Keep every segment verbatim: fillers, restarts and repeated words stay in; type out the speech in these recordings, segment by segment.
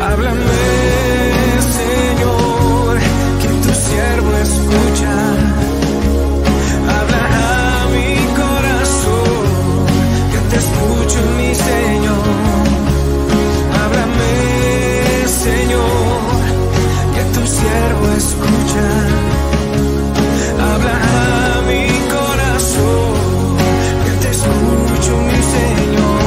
Háblame, Señor, que tu siervo escucha. Habla a mi corazón, que te escucho, mi Señor. Háblame, Señor, que tu siervo escucha. Habla a mi corazón, que te escucho, mi Señor.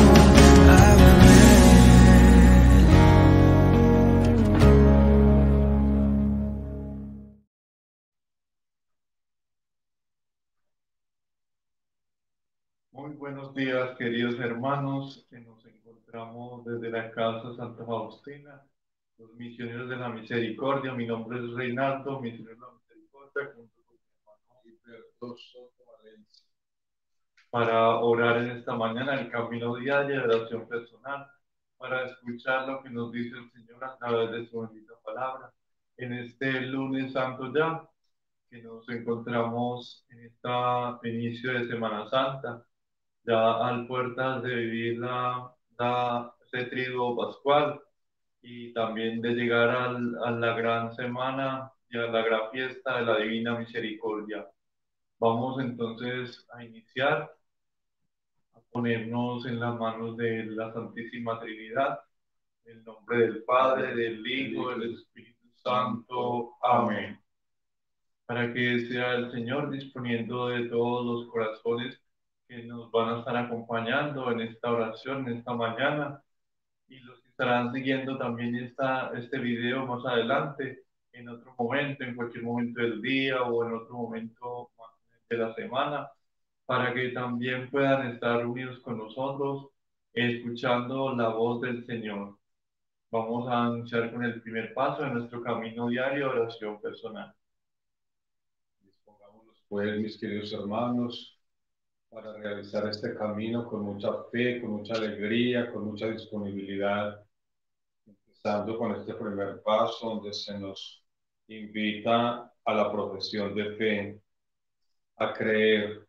Muy buenos días, queridos hermanos, que nos encontramos desde la Casa Santa Faustina, los misioneros de la misericordia. Mi nombre es Reinaldo, misionero de la misericordia, junto con mi hermano Gilberto Soto Valencia, para orar en esta mañana el camino diario de oración personal, para escuchar lo que nos dice el Señor a través de su bendita palabra. En este lunes santo ya, que nos encontramos en este inicio de Semana Santa, ya al puertas de vivir la, la, ese triduo pascual y también de llegar al, a la gran semana y a la gran fiesta de la Divina Misericordia. Vamos entonces a iniciar, a ponernos en las manos de la Santísima Trinidad, en el nombre del Padre, del Hijo, del Espíritu Santo. Amén. Para que sea el Señor disponiendo de todos los corazones que nos van a estar acompañando en esta oración, en esta mañana, y los que estarán siguiendo también esta, este video más adelante, en otro momento, en cualquier momento del día o en otro momento de la semana, para que también puedan estar unidos con nosotros, escuchando la voz del Señor. Vamos a anunciar con el primer paso de nuestro camino diario de oración personal. Dispongámonos pues, mis queridos hermanos, para realizar este camino con mucha fe, con mucha alegría, con mucha disponibilidad, empezando con este primer paso donde se nos invita a la profesión de fe, a creer,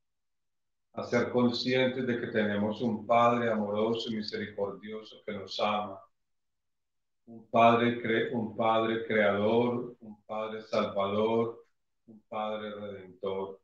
a ser conscientes de que tenemos un Padre amoroso y misericordioso que nos ama, un Padre, cre- un Padre creador, un Padre salvador, un Padre redentor.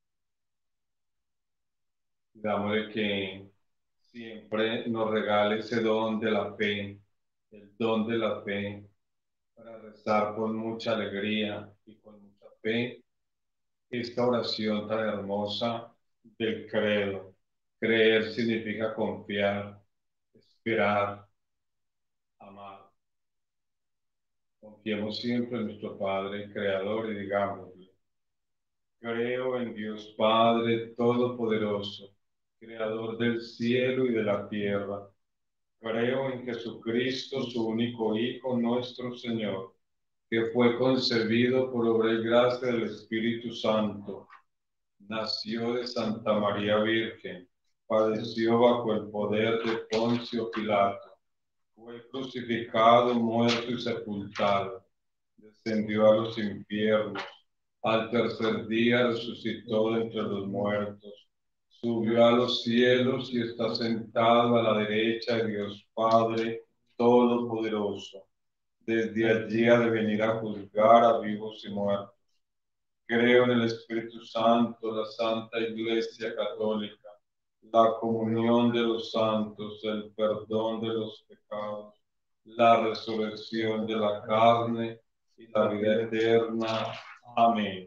Pidámosle que siempre nos regale ese don de la fe, el don de la fe, para rezar con mucha alegría y con mucha fe esta oración tan hermosa del credo. Creer significa confiar, esperar, amar. Confiemos siempre en nuestro Padre Creador y digámosle: creo en Dios Padre Todopoderoso, Creador del cielo y de la tierra. Creo en Jesucristo, su único Hijo, nuestro Señor, que fue concebido por obra y gracia del Espíritu Santo. Nació de Santa María Virgen, padeció bajo el poder de Poncio Pilato, fue crucificado, muerto y sepultado, descendió a los infiernos, al tercer día resucitó de entre los muertos, subió a los cielos y está sentado a la derecha de Dios Padre Todopoderoso. Desde allí ha de venir a juzgar a vivos y muertos. Creo en el Espíritu Santo, la Santa Iglesia Católica, la comunión de los santos, el perdón de los pecados, la resurrección de la carne y la vida eterna. Amén.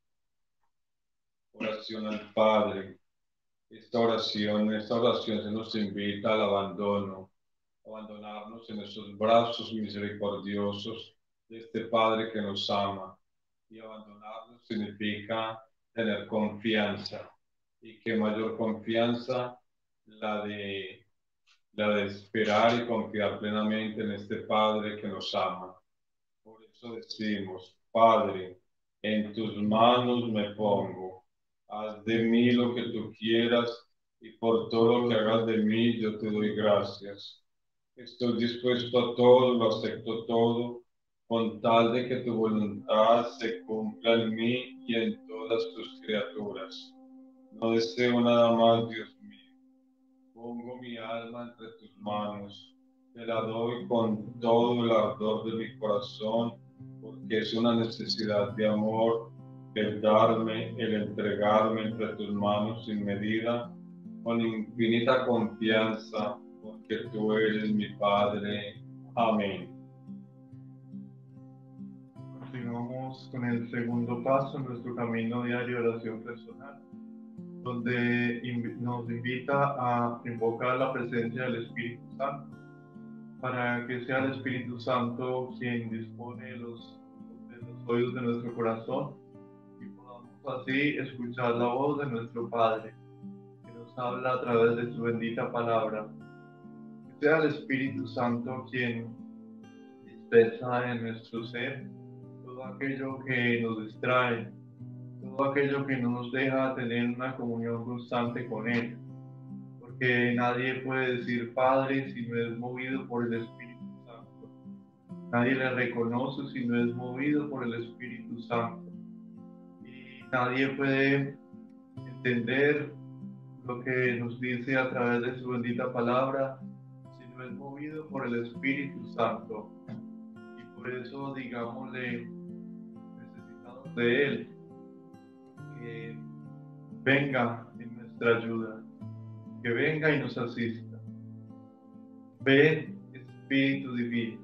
Oración al Padre. Esta oración, esta oración se nos invita al abandono, abandonarnos en esos brazos misericordiosos de este Padre que nos ama. Y abandonarnos significa tener confianza. Y qué mayor confianza la de, la de esperar y confiar plenamente en este Padre que nos ama. Por eso decimos: Padre, en tus manos me pongo. Haz de mí lo que tú quieras y por todo lo que hagas de mí yo te doy gracias. Estoy dispuesto a todo, lo acepto todo, con tal de que tu voluntad se cumpla en mí y en todas tus criaturas. No deseo nada más, Dios mío. Pongo mi alma entre tus manos. Te la doy con todo el ardor de mi corazón, porque es una necesidad de amor el darme, el entregarme entre tus manos sin medida, con infinita confianza, porque tú eres mi Padre. Amén. Continuamos con el segundo paso en nuestro camino diario de oración personal, donde inv- nos invita a invocar la presencia del Espíritu Santo, para que sea el Espíritu Santo quien dispone los, de los oídos de nuestro corazón y podamos así escuchar la voz de nuestro Padre, que nos habla a través de su bendita palabra. Que sea el Espíritu Santo quien dispersa en nuestro ser todo aquello que nos distrae, todo aquello que no nos deja tener una comunión constante con Él, porque nadie puede decir Padre si no es movido por el Espíritu Santo. Nadie le reconoce si no es movido por el Espíritu Santo. Y nadie puede entender lo que nos dice a través de su bendita palabra si no es movido por el Espíritu Santo. Y por eso, digámosle, necesitamos de Él, que venga en nuestra ayuda, que venga y nos asista. Ven, Espíritu Divino,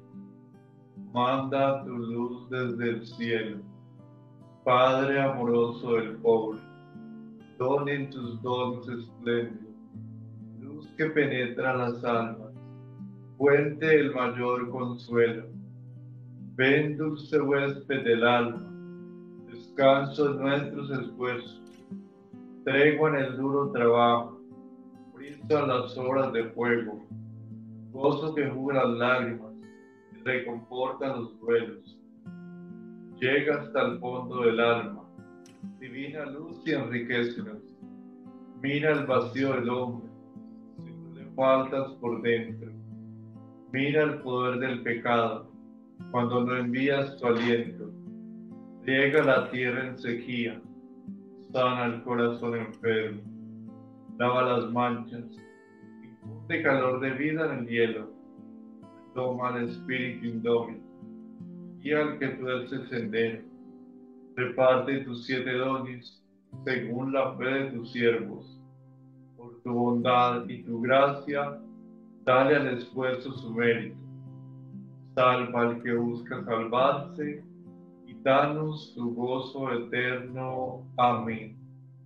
manda tu luz desde el cielo. Padre amoroso del pobre, donen tus dones espléndidos, luz que penetra las almas, fuente del mayor consuelo. Ven, dulce huésped del alma, descanso en nuestros esfuerzos, tregua en el duro trabajo, brisa en las horas de fuego, gozo que juga las lágrimas, y reconforta los duelos. Llega hasta el fondo del alma, divina luz y enriquecenos. Mira el vacío del hombre, si tú le faltas por dentro. Mira el poder del pecado, cuando no envías tu aliento. Riega la tierra en sequía, sana el corazón enfermo, lava las manchas, infunde calor de vida en el hielo, toma al espíritu indómito, guía al que tú eres el sendero, reparte tus siete dones según la fe de tus siervos. Por tu bondad y tu gracia, dale al esfuerzo su mérito. Salva al que busca salvarse y danos tu gozo eterno. Amén.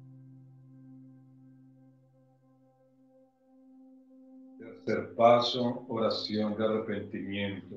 Tercer paso, oración de arrepentimiento.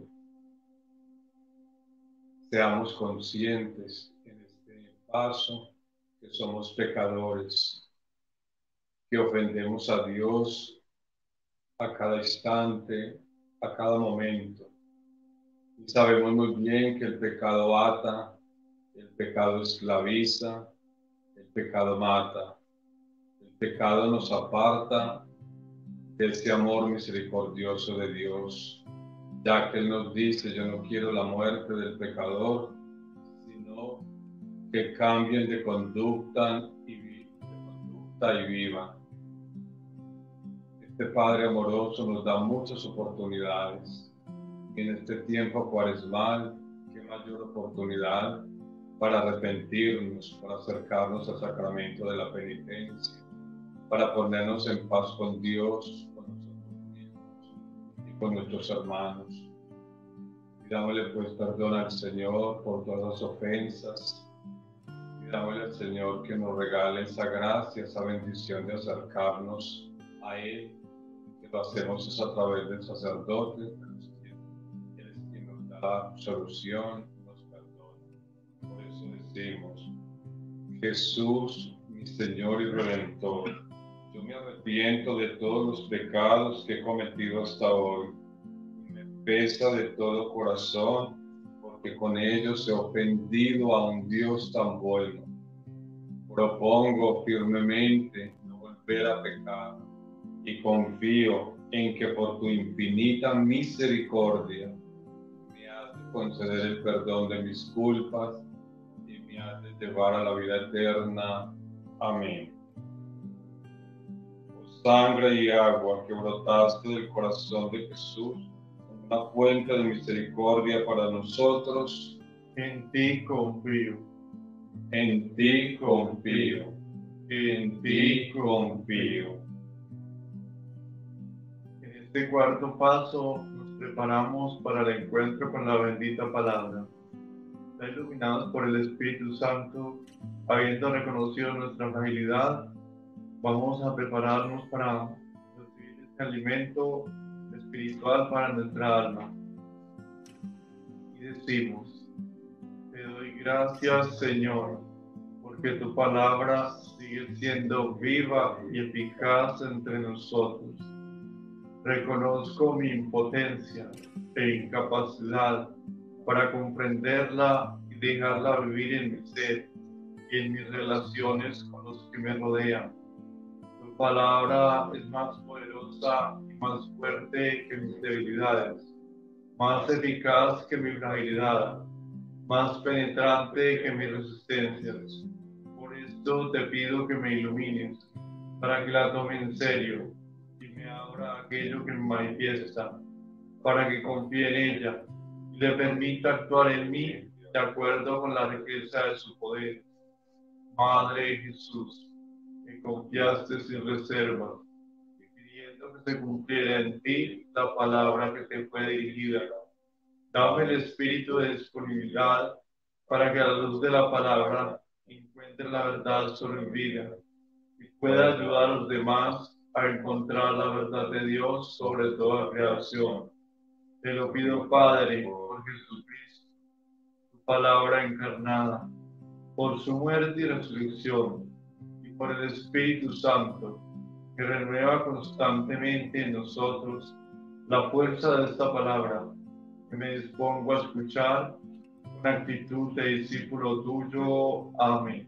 Seamos conscientes en este paso que somos pecadores, que ofendemos a Dios a cada instante, a cada momento. Y sabemos muy bien que el pecado ata, el pecado esclaviza, el pecado mata. El pecado nos aparta de ese amor misericordioso de Dios, ya que Él nos dice: yo no quiero la muerte del pecador, sino que cambien de conducta y, de conducta y vivan. Este Padre amoroso nos da muchas oportunidades. Y en este tiempo cuaresmal, qué mayor oportunidad para arrepentirnos, para acercarnos al sacramento de la penitencia, para ponernos en paz con Dios, con nosotros mismos y con nuestros hermanos. Pidámosle pues perdón al Señor por todas las ofensas. Pidámosle al Señor que nos regale esa gracia, esa bendición de acercarnos a Él, que lo hacemos es a través del sacerdote. Él es quien nos da la absolución, nos perdona. Por eso decimos: Jesús, mi Señor y Redentor, yo me arrepiento de todos los pecados que he cometido hasta hoy. Me pesa de todo corazón, porque con ellos he ofendido a un Dios tan bueno. Propongo firmemente no volver a pecar y confío en que por tu infinita misericordia me has de conceder el perdón de mis culpas y me has de llevar a la vida eterna. Amén. Oh sangre y agua que brotaste del corazón de Jesús, una fuente de misericordia para nosotros. En ti confío, En ti confío, en ti confío. En este cuarto paso nos preparamos para el encuentro con la bendita palabra. Ya iluminados por el Espíritu Santo, habiendo reconocido nuestra fragilidad, vamos a prepararnos para recibir este alimento espiritual para nuestra alma. Y decimos: te doy gracias, Señor, porque tu palabra sigue siendo viva y eficaz entre nosotros. Reconozco mi impotencia e incapacidad para comprenderla y dejarla vivir en mi ser y en mis relaciones con los que me rodean. Tu palabra es más poderosa y más fuerte que mis debilidades, más eficaz que mi fragilidad, más penetrante que mis resistencias. Por esto te pido que me ilumines, para que la tome en serio y me abra aquello que me manifiesta, para que confíe en ella y le permita actuar en mí de acuerdo con la riqueza de su poder. Madre de Jesús, que confiaste sin reservas y pidiendo que se cumpliera en ti la palabra que te fue dirigida. Dame el espíritu de disponibilidad para que a la luz de la palabra encuentre la verdad sobre mi vida y pueda ayudar a los demás a encontrar la verdad de Dios sobre toda creación. Te lo pido, Padre, por Jesucristo, tu palabra encarnada, por su muerte y resurrección, y por el Espíritu Santo, que renueva constantemente en nosotros la fuerza de esta palabra, que me dispongo a escuchar con actitud de discípulo tuyo. Amén.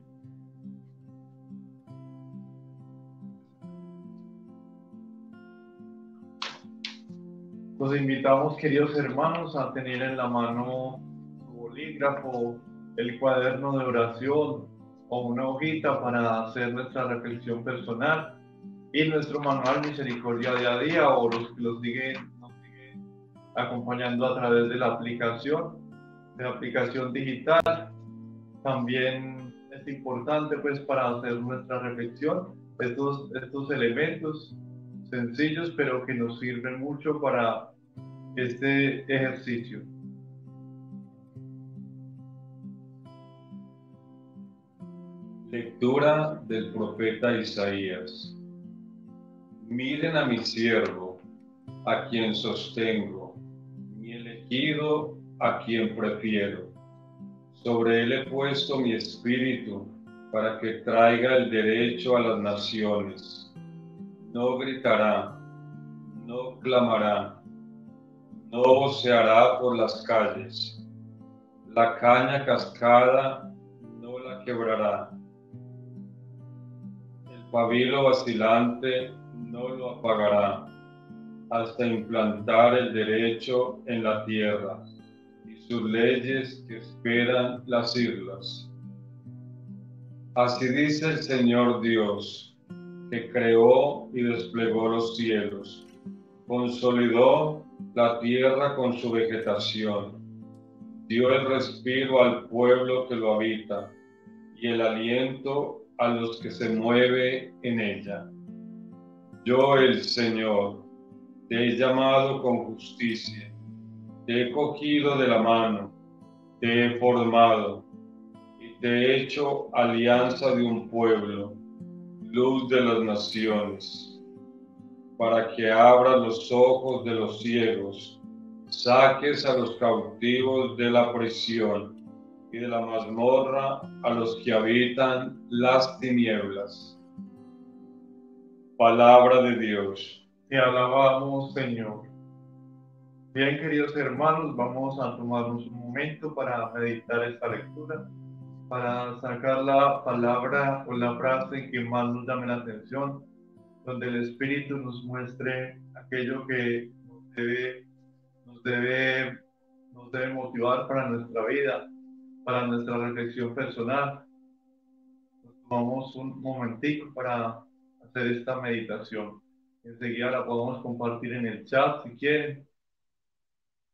Los invitamos, queridos hermanos, a tener en la mano su bolígrafo, el cuaderno de oración o una hojita para hacer nuestra reflexión personal y nuestro manual Misericordia Día a Día, o los que los siguen, nos siguen acompañando a través de la aplicación, de la aplicación digital. También es importante, pues, para hacer nuestra reflexión, estos, estos elementos sencillos, pero que nos sirven mucho para este ejercicio. Lectura del profeta Isaías. Miren a mi siervo, a quien sostengo, mi elegido, a quien prefiero. Sobre él he puesto mi espíritu, para que traiga el derecho a las naciones. No gritará, no clamará, no voceará por las calles. La caña cascada no la quebrará. El pabilo vacilante no lo apagará, hasta implantar el derecho en la tierra y sus leyes que esperan las islas. Así dice el Señor Dios, que creó y desplegó los cielos, consolidó la tierra con su vegetación, dio el respiro al pueblo que lo habita y el aliento a los que se mueve en ella. Yo, el Señor, te he llamado con justicia, te he cogido de la mano, te he formado y te he hecho alianza de un pueblo, luz de las naciones, para que abras los ojos de los ciegos, saques a los cautivos de la prisión y de la mazmorra a los que habitan las tinieblas. Palabra de Dios. Te alabamos, Señor. Bien, queridos hermanos, vamos a tomarnos un momento para meditar esta lectura, para sacar la palabra o la frase que más nos llame la atención, donde el Espíritu nos muestre aquello que nos debe, nos debe, nos debe motivar para nuestra vida, para nuestra reflexión personal. Nos tomamos un momentico para hacer esta meditación. Enseguida la podemos compartir en el chat si quieren.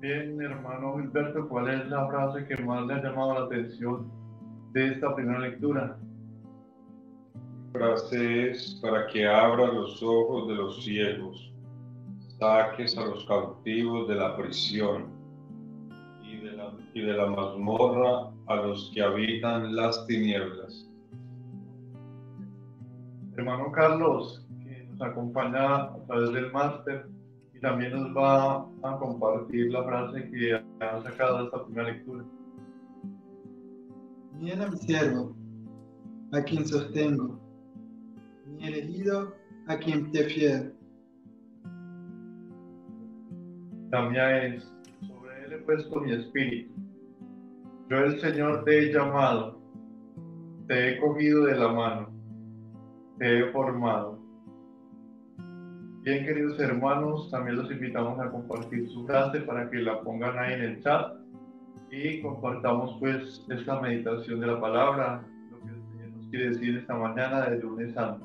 Bien, hermano Gilberto, ¿cuál es la frase que más le ha llamado la atención de esta primera lectura? Frase es para que abra los ojos de los ciegos, saques a los cautivos de la prisión y de la, y de la mazmorra a los que habitan las tinieblas. Hermano Carlos, que nos acompaña a través del máster y también nos va a compartir la frase que ha sacado de esta primera lectura. Bien a mi siervo, a quien sostengo, mi elegido, a quien prefiero. La mía es, sobre él he puesto mi espíritu. Yo el Señor te he llamado, te he cogido de la mano, te he formado. Bien, queridos hermanos, también los invitamos a compartir su frase para que la pongan ahí en el chat y compartamos pues esta meditación de la palabra, lo que el Señor nos quiere decir esta mañana de lunes santo.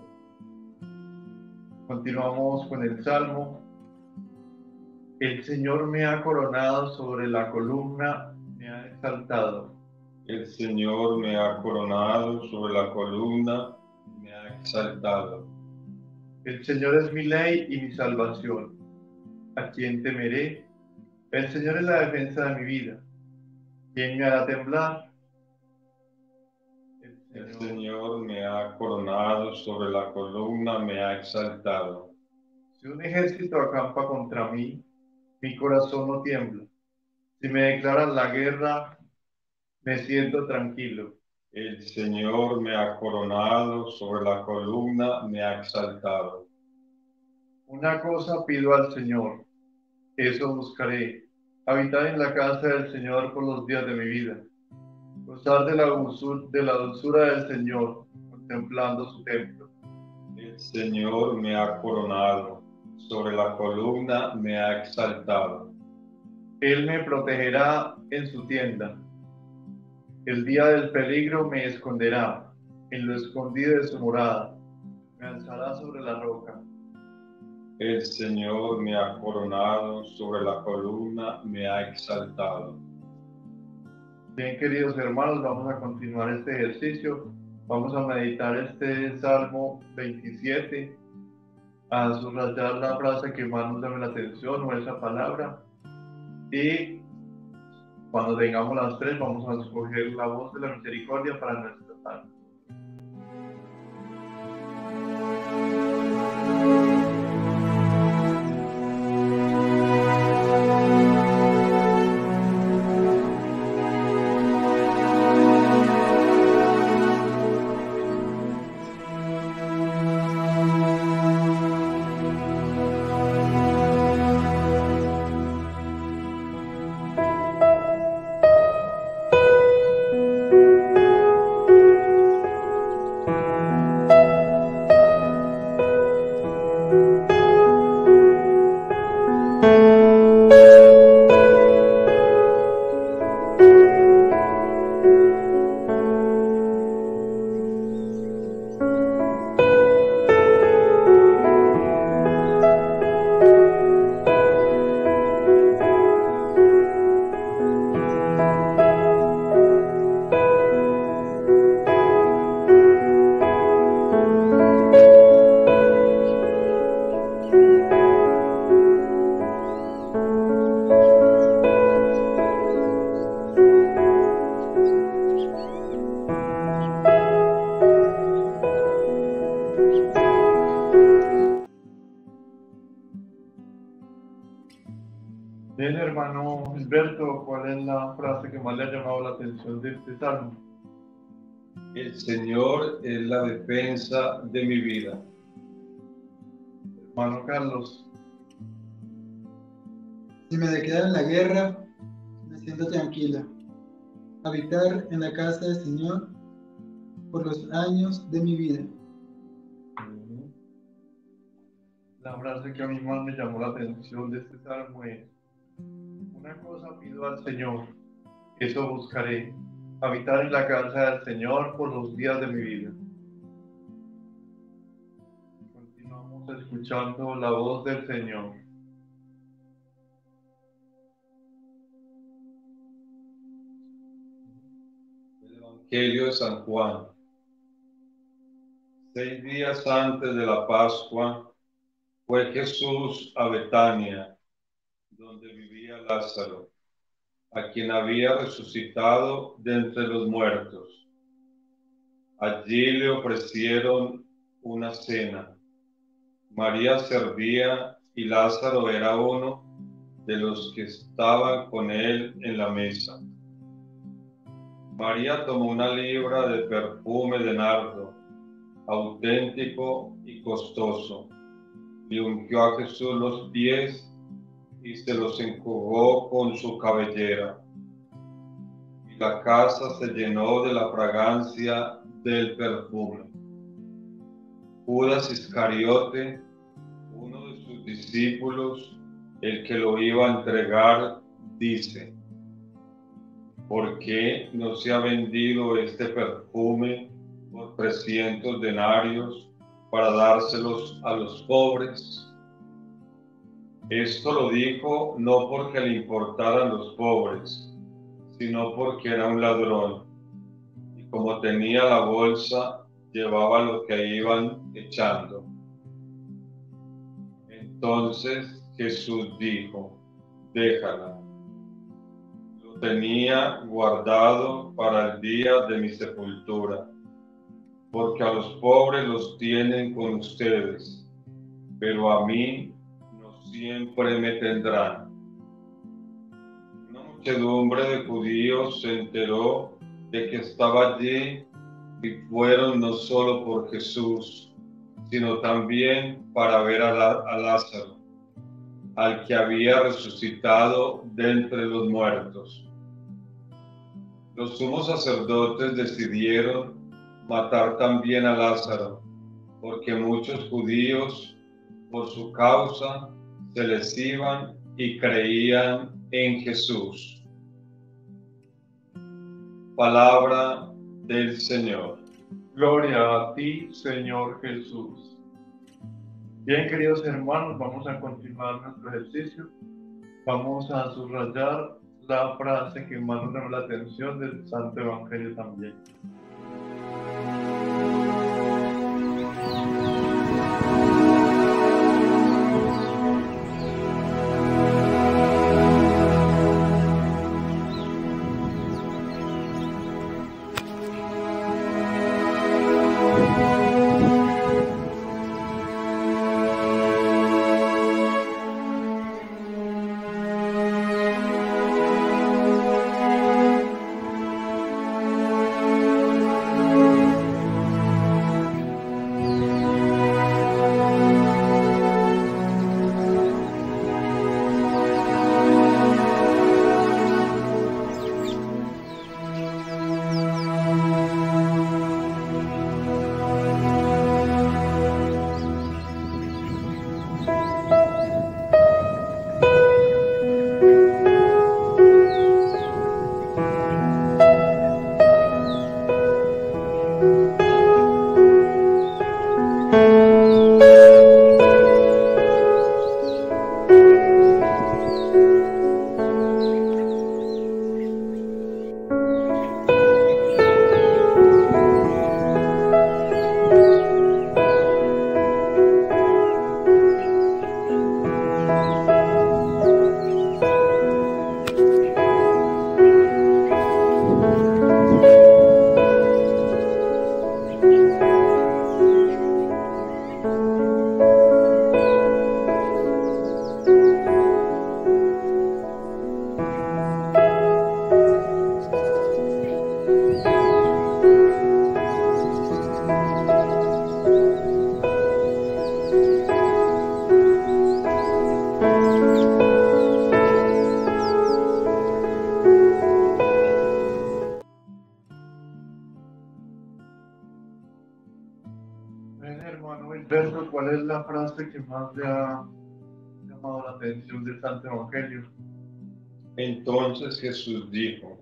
Continuamos con el Salmo. El Señor me ha coronado sobre la columna, me ha exaltado. El Señor me ha coronado sobre la columna, me ha exaltado. El Señor es mi ley y mi salvación. ¿A quién temeré? El Señor es la defensa de mi vida. ¿Quién me hará temblar? El El Señor, Señor me ha coronado sobre la columna, me ha exaltado. si un ejército acampa contra mí, mi corazón no tiembla. Si me declaran la guerra, me siento tranquilo. El Señor me ha coronado sobre la columna, me ha exaltado. Una cosa pido al Señor, eso buscaré, habitar en la casa del Señor por los días de mi vida, gozar de la dulzura, de la dulzura del Señor, contemplando su templo. El Señor me ha coronado sobre la columna, me ha exaltado. Él me protegerá en su tienda. El día del peligro me esconderá, en lo escondido de su morada, me alzará sobre la roca. El Señor me ha coronado sobre la columna, me ha exaltado. Bien, queridos hermanos, vamos a continuar este ejercicio. Vamos a meditar este Salmo veintisiete, a subrayar la frase que más nos llame la atención o esa palabra. Y cuando tengamos las tres, vamos a escoger la voz de la misericordia para nuestra salmo. Bien, hermano Gilberto, ¿cuál es la frase que más le ha llamado la atención de este salmo? El Señor es la defensa de mi vida. Hermano Carlos, Si me declaran la guerra, me siento tranquila. Habitar en la casa del Señor por los años de mi vida. la frase que a mí más me llamó la atención de este salmo es: una cosa pido al Señor, eso buscaré, habitar en la casa del Señor por los días de mi vida. Continuamos escuchando la voz del Señor. Evangelio de San Juan. Seis días antes de la Pascua fue Jesús a Betania, donde vivía Lázaro, a quien había resucitado de entre los muertos. Allí le ofrecieron una cena. María servía y Lázaro era uno de los que estaban con él en la mesa. María tomó una libra de perfume de nardo, auténtico y costoso, y ungió a Jesús los pies y se los enjugó con su cabellera. Y la casa se llenó de la fragancia del perfume. Judas Iscariote, uno de sus discípulos, el que lo iba a entregar, dice: ¿por qué no se ha vendido este perfume por trescientos denarios para dárselos a los pobres? Esto lo dijo no porque le importaran los pobres, sino porque era un ladrón, y como tenía la bolsa, llevaba lo que iban echando. Entonces Jesús dijo: déjala. Lo tenía guardado para el día de mi sepultura, porque a los pobres los tienen con ustedes, pero a mí no siempre me tendrán. Una muchedumbre de judíos se enteró de que estaba allí y fueron no solo por Jesús, sino también para ver a, la, a Lázaro, al que había resucitado de entre los muertos. Los sumos sacerdotes decidieron matar también a Lázaro, porque muchos judíos, por su causa, se les iban y creían en Jesús. Palabra del Señor. Gloria a ti, Señor Jesús. Bien, queridos hermanos, vamos a continuar nuestro ejercicio. Vamos a subrayar la frase que más nos llama la atención del Santo Evangelio también. Hermano Gilberto, ¿cuál es la frase que más le ha llamado la atención del Santo Evangelio? Entonces Jesús dijo: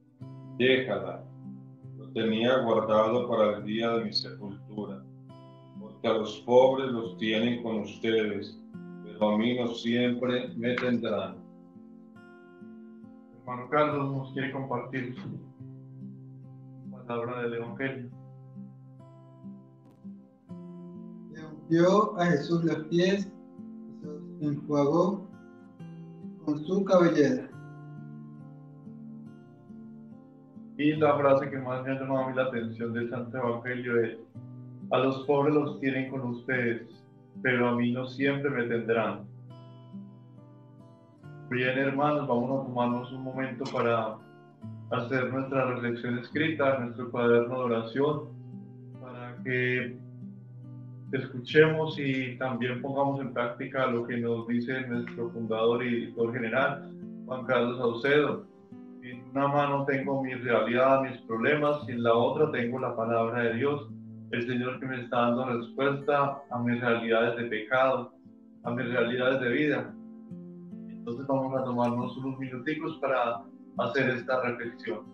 déjala, lo tenía guardado para el día de mi sepultura, porque a los pobres los tienen con ustedes, pero a mí no siempre me tendrán. Hermano Carlos nos quiere compartir. palabra del Evangelio. Le ungió a Jesús los pies y los enjuagó con su cabellera. Y la frase que más me ha llamado a mí la atención del Santo Evangelio es: a los pobres los tienen con ustedes, pero a mí no siempre me tendrán. Bien, hermanos, vamos a tomarnos un momento para hacer nuestra reflexión escrita, nuestro cuaderno de oración, para que escuchemos y también pongamos en práctica lo que nos dice nuestro fundador y director general, Juan Carlos Saucedo. En una mano tengo mi realidad, mis problemas, y en la otra tengo la palabra de Dios, el Señor que me está dando respuesta a mis realidades de pecado, a mis realidades de vida. Entonces vamos a tomarnos unos minuticos para hacer esta reflexión.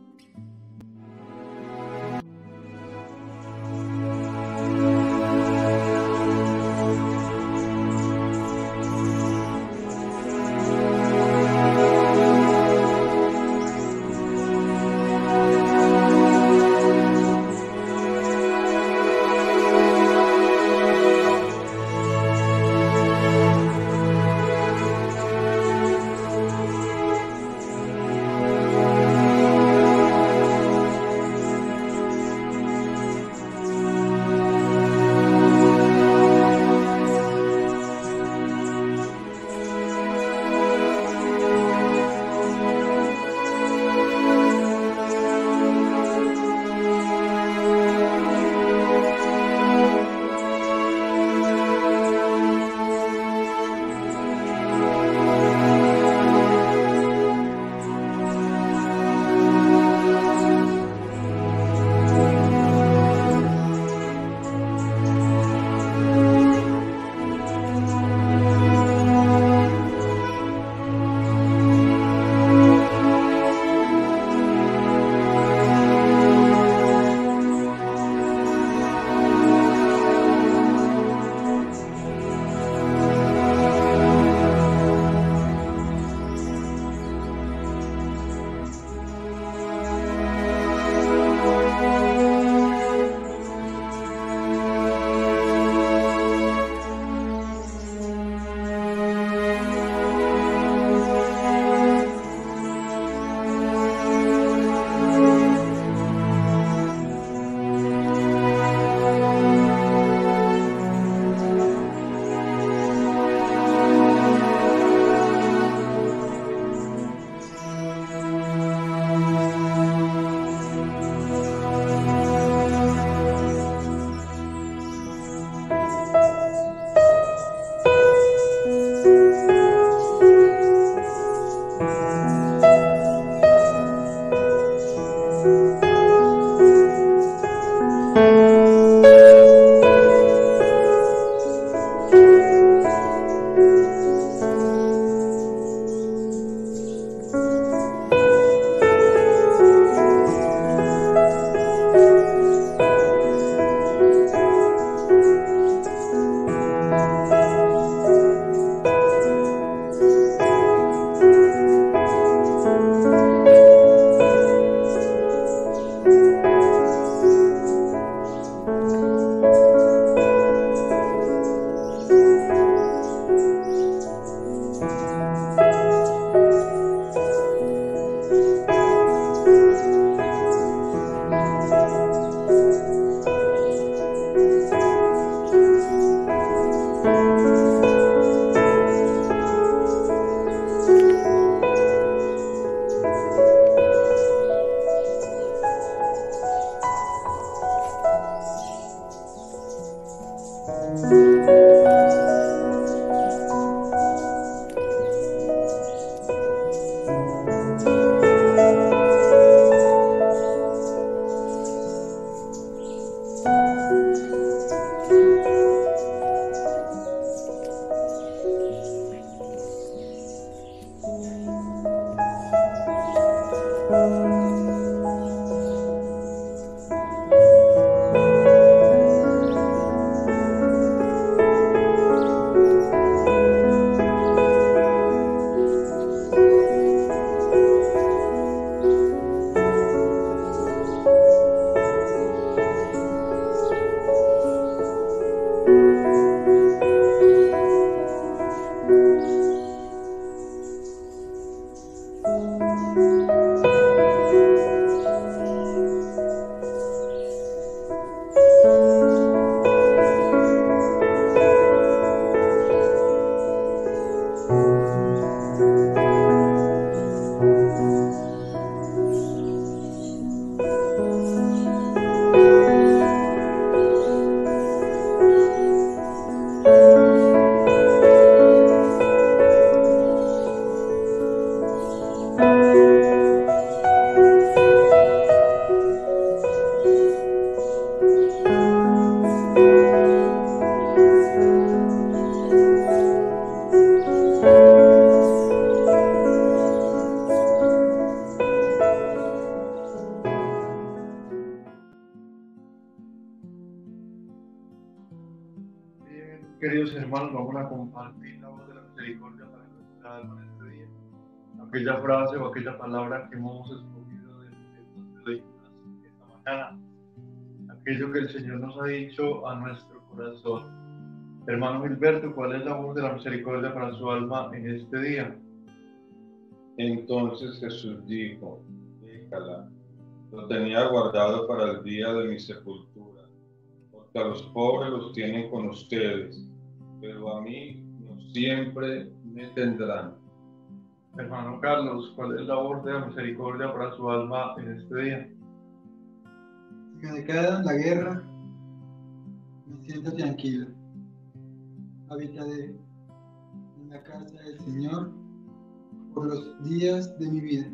queridos hermanos, vamos a compartir la voz de la misericordia para nuestra alma en este día. Aquella frase o aquella palabra que hemos escogido del texto de esta mañana, aquello que el Señor nos ha dicho a nuestro corazón. Hermano Gilberto, ¿cuál es la voz de la misericordia para su alma en este día? Entonces Jesús dijo: déjala, lo tenía guardado para el día de mi sepultura, porque a los pobres los tienen con ustedes, pero a mí no siempre me tendrán. Hermano Carlos, ¿cuál es la voz de la misericordia para su alma en este día? Si me declara la guerra, me siento tranquilo. Habitaré en la casa del Señor por los días de mi vida.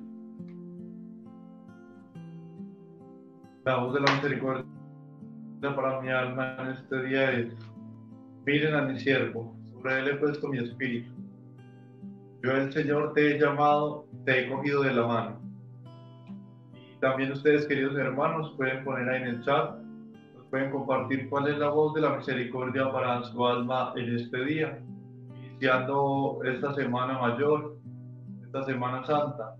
La voz de la misericordia para mi alma en este día es: miren a mi siervo, sobre él he puesto mi espíritu. Yo, el Señor, te he llamado, te he cogido de la mano. Y también ustedes, queridos hermanos, pueden poner ahí en el chat, nos pueden compartir cuál es la voz de la misericordia para su alma en este día, iniciando esta semana mayor, esta Semana Santa.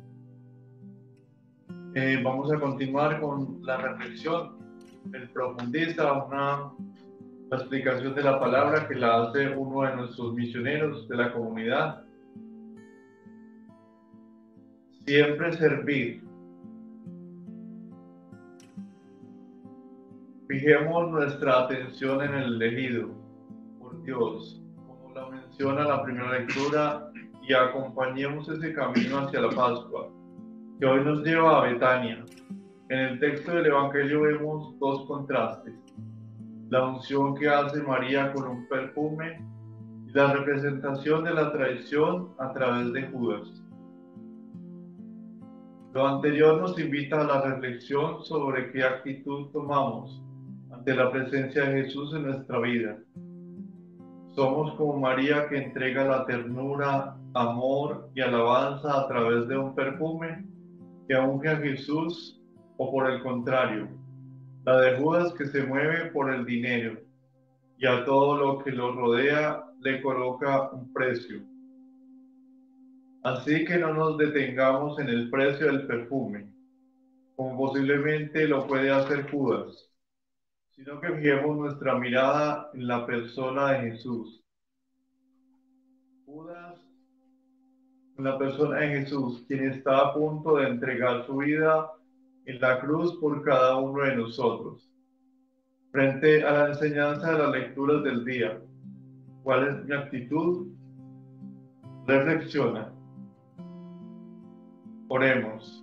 Eh, vamos a continuar con la reflexión. El profundiza una la explicación de la palabra que la hace uno de nuestros misioneros de la comunidad. Siempre servir. Fijemos nuestra atención en el elegido por Dios, como la menciona la primera lectura, y acompañemos ese camino hacia la Pascua, que hoy nos lleva a Betania. En el texto del Evangelio vemos dos contrastes: la unción que hace María con un perfume y la representación de la traición a través de Judas. Lo anterior nos invita a la reflexión sobre qué actitud tomamos ante la presencia de Jesús en nuestra vida. Somos como María, que entrega la ternura, amor y alabanza a través de un perfume que unge a Jesús, o por el contrario, la de Judas, que se mueve por el dinero y a todo lo que lo rodea le coloca un precio. Así que no nos detengamos en el precio del perfume, como posiblemente lo puede hacer Judas, sino que fijemos nuestra mirada en la persona de Jesús. Judas, en la persona de Jesús, quien está a punto de entregar su vida en la cruz por cada uno de nosotros. Frente a la enseñanza de las lecturas del día, ¿cuál es mi actitud? Reflexiona. Oremos.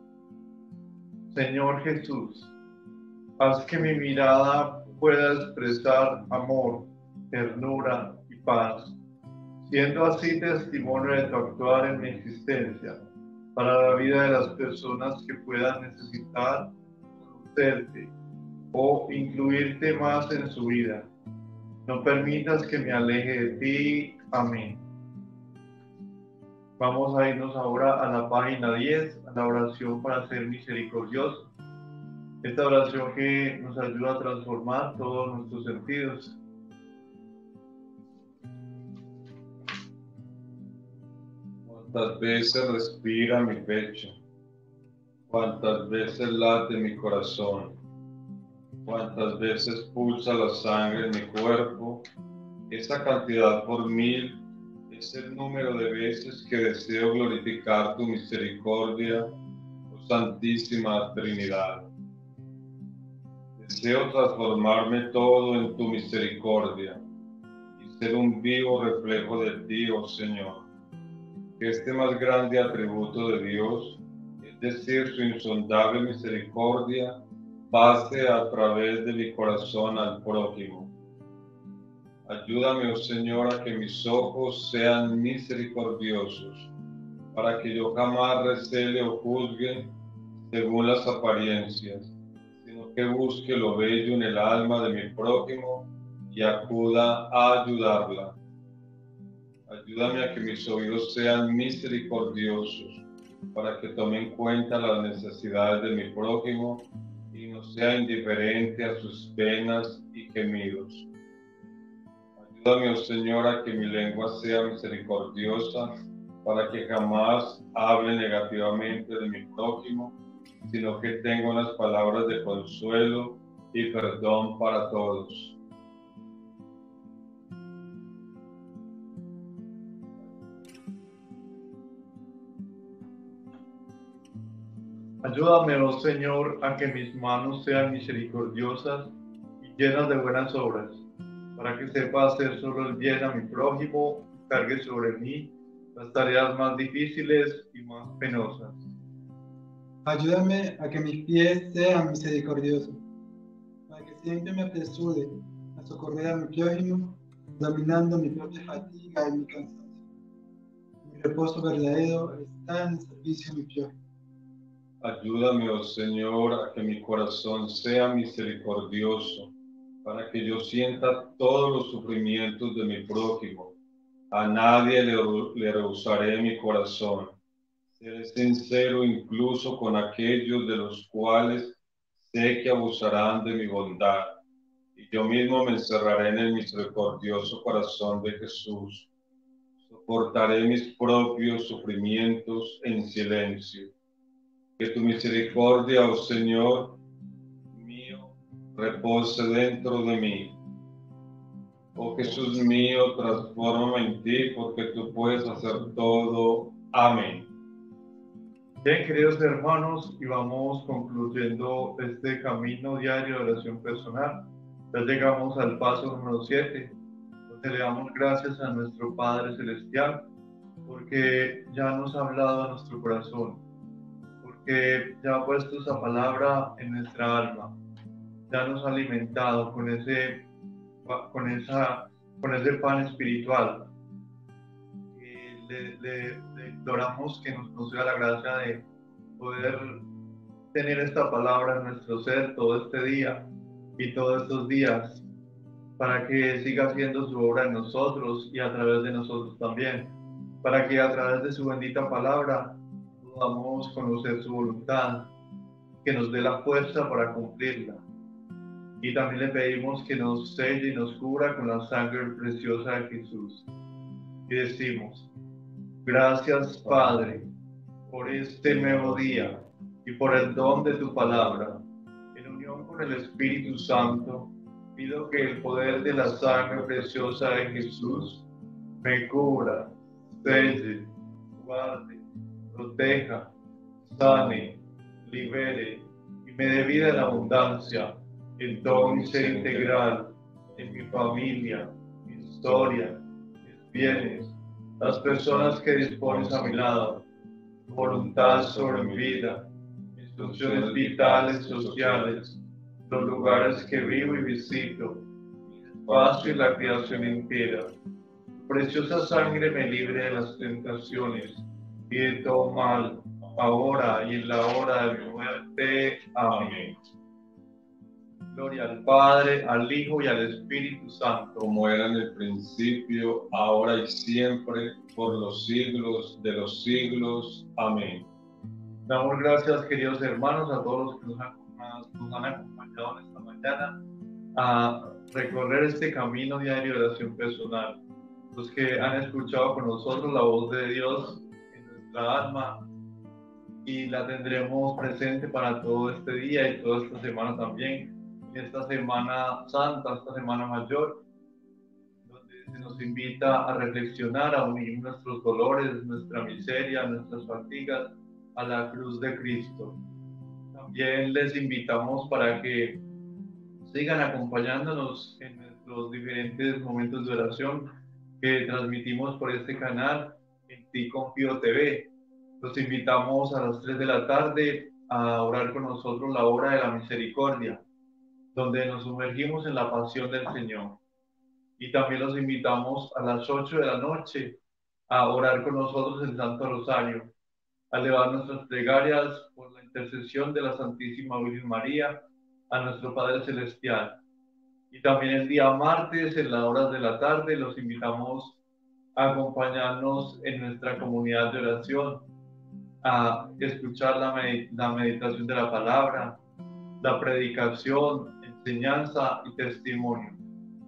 Señor Jesús, haz que mi mirada pueda expresar amor, ternura y paz, siendo así testimonio de tu actuar en mi existencia, para la vida de las personas que puedan necesitar conocerte o incluirte más en su vida. No permitas que me aleje de ti. Amén. Vamos a irnos ahora a la página diez, a la oración para ser misericordioso. Esta oración que nos ayuda a transformar todos nuestros sentidos. Cuántas veces respira mi pecho, cuántas veces late mi corazón, cuántas veces pulsa la sangre en mi cuerpo. Esa cantidad por mil es el número de veces que deseo glorificar tu misericordia, oh Santísima Trinidad. Deseo transformarme todo en tu misericordia y ser un vivo reflejo de ti, oh Señor. Que este más grande atributo de Dios, es decir, su insondable misericordia, pase a través de mi corazón al prójimo. Ayúdame, oh Señor, a que mis ojos sean misericordiosos, para que yo jamás recele o juzgue según las apariencias, sino que busque lo bello en el alma de mi prójimo y acuda a ayudarla. Ayúdame a que mis oídos sean misericordiosos, para que tome en cuenta las necesidades de mi prójimo y no sea indiferente a sus penas y gemidos. Ayúdame, oh Señor, a que mi lengua sea misericordiosa, para que jamás hable negativamente de mi prójimo, sino que tenga unas palabras de consuelo y perdón para todos. Ayúdame, oh Señor, a que mis manos sean misericordiosas y llenas de buenas obras, para que sepa hacer solo el bien a mi prójimo, cargue sobre mí las tareas más difíciles y más penosas. Ayúdame a que mis pies sean misericordiosos, para que siempre me apresure a socorrer a mi prójimo, dominando mi propia fatiga y mi cansancio. Mi reposo verdadero está en el servicio de mi prójimo. Ayúdame, oh Señor, a que mi corazón sea misericordioso, para que yo sienta todos los sufrimientos de mi prójimo. A nadie le, le rehusaré mi corazón. Seré sincero incluso con aquellos de los cuales sé que abusarán de mi bondad. Y yo mismo me encerraré en el misericordioso corazón de Jesús. Soportaré mis propios sufrimientos en silencio. Que tu misericordia, oh Señor mío, repose dentro de mí. Oh Jesús mío, transfórmame en ti, porque tú puedes hacer todo. Amén. Bien, queridos hermanos, y vamos concluyendo este camino diario de oración personal. Ya llegamos al paso número siete, donde le damos gracias a nuestro Padre Celestial, porque ya nos ha hablado a nuestro corazón, porque ya ha puesto esa palabra en nuestra alma, ya nos ha alimentado con ese, con esa, con ese pan espiritual. Y le, le, le imploramos que nos conceda la gracia de poder tener esta palabra en nuestro ser todo este día y todos estos días, para que siga haciendo su obra en nosotros y a través de nosotros también, para que a través de su bendita palabra podamos conocer su voluntad, que nos dé la fuerza para cumplirla. Y también le pedimos que nos selle y nos cubra con la sangre preciosa de Jesús. Y decimos: gracias, Padre, por este nuevo día y por el don de tu palabra. En unión con el Espíritu Santo, pido que el poder de la sangre preciosa de Jesús me cubra, selle, guarde, proteja, sane, libere y me dé vida en abundancia en todo mi ser integral, en mi familia, mi historia, mis bienes, las personas que dispones a mi lado, tu voluntad sobre mi vida, mis funciones vitales, sociales, los lugares que vivo y visito, mi espacio y la creación entera. Tu preciosa sangre me libre de las tentaciones y de todo mal, ahora y en la hora de mi muerte. Amén. Gloria al Padre, al Hijo y al Espíritu Santo, como era en el principio, ahora y siempre, por los siglos de los siglos. Amén. Damos gracias, queridos hermanos, a todos los que nos han, nos han acompañado en esta mañana a recorrer este camino diario de oración personal. Los que han escuchado con nosotros la voz de Dios en nuestra alma, y la tendremos presente para todo este día y toda esta semana también, en esta Semana Santa, esta Semana Mayor, donde se nos invita a reflexionar, a unir nuestros dolores, nuestra miseria, nuestras fatigas a la cruz de Cristo. También les invitamos para que sigan acompañándonos en nuestros diferentes momentos de oración que transmitimos por este canal en Ti Confío T V. Los invitamos a las tres de la tarde a orar con nosotros la hora de la misericordia, donde nos sumergimos en la pasión del Señor. Y también los invitamos a las ocho de la noche a orar con nosotros el Santo Rosario, a elevar nuestras plegarias por la intercesión de la Santísima Virgen María a nuestro Padre Celestial. Y también el día martes, en las horas de la tarde, los invitamos a acompañarnos en nuestra comunidad de oración, a escuchar la, med- la meditación de la palabra, la predicación, enseñanza y testimonio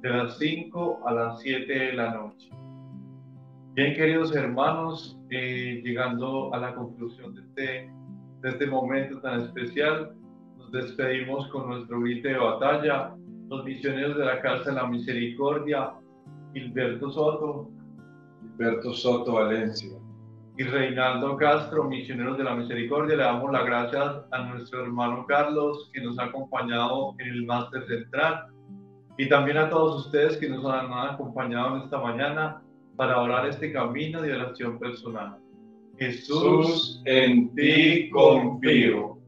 de las cinco a las siete de la noche. Bien, queridos hermanos, eh, llegando a la conclusión de este, de este momento tan especial, nos despedimos con nuestro grito de batalla, los misioneros de la Casa de la Misericordia, Gilberto Soto, Gilberto Soto Valencia y Reinaldo Castro, misioneros de la Misericordia. Le damos las gracias a nuestro hermano Carlos, que nos ha acompañado en el máster central, y también a todos ustedes que nos han acompañado en esta mañana para orar este camino de oración personal. Jesús, Jesús, en ti confío.